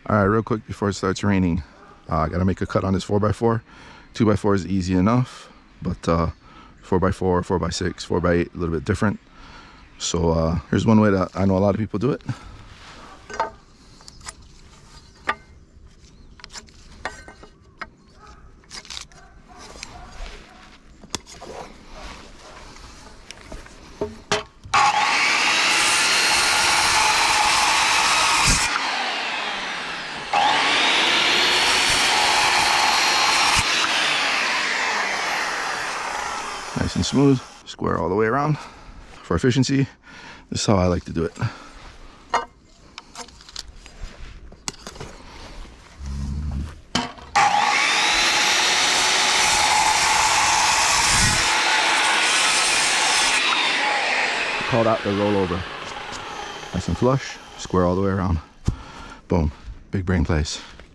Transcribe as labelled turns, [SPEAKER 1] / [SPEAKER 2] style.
[SPEAKER 1] All right, real quick before it starts raining, I gotta make a cut on this 4x4. 2x4 is easy enough, but 4x4, 4x6, 4x8, a little bit different. So here's one way that I know a lot of people do it. Nice and smooth, square all the way around. For efficiency, this is how I like to do it. Call that the rollover. Nice and flush, square all the way around. Boom, big brain plays.